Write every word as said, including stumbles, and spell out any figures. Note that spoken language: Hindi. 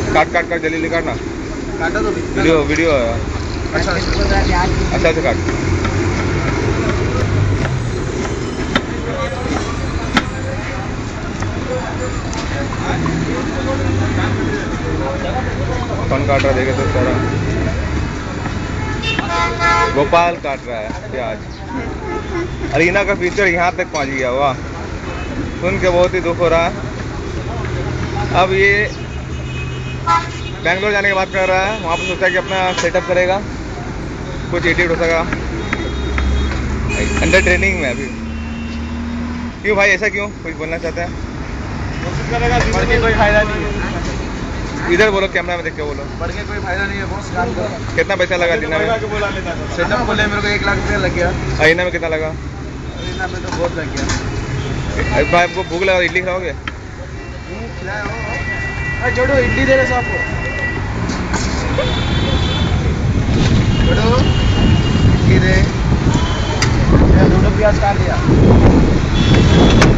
काट काट काट जल्दी काटना। काटा तो वीडियो वीडियो है। अच्छा अच्छा से काट। कौन काट रहा देखे तो सारा गोपाल काट रहा है प्याज। अरीना का फ्यूचर यहाँ तक पहुँच गया। वाह, सुन के बहुत ही दुख हो रहा है। अब ये बैंगलोर जाने की बात कर रहा है, वहाँ पर सोचा कि अपना सेटअप करेगा, कुछ एडिट हो सका। अंडर ट्रेनिंग में अभी। क्यों भाई, ऐसा क्यों? कुछ बोलना चाहते हैं? बढ़ के कोई फायदा नहीं है। इधर बोलो, कैमरा में देख के बोलो। बढ़ के कोई फायदा नहीं है बॉस, काम करो। कितना पैसा लगा अरीना में? सेटअप को ले मेरे को एक लाख रुपया लग गया। अरीना में कितना लगा? अरीना में तो बहुत लग गया। अरे भाई आपको भूख लगा, इडली खाओगे? जोड़ो इडली दे रहे साहब को। जोड़ो इडली दे। जोड़ो प्याज काट दिया।